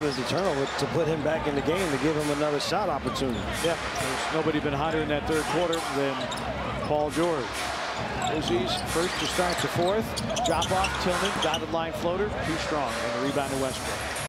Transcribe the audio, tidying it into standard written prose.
as the turnover to put him back in the game, to give him another shot opportunity. Yeah, there's nobody been hotter in that third quarter than Paul George. Grizzlies first to start the fourth. Drop off, Tillman, dotted line floater, too strong, and the rebound to Westbrook.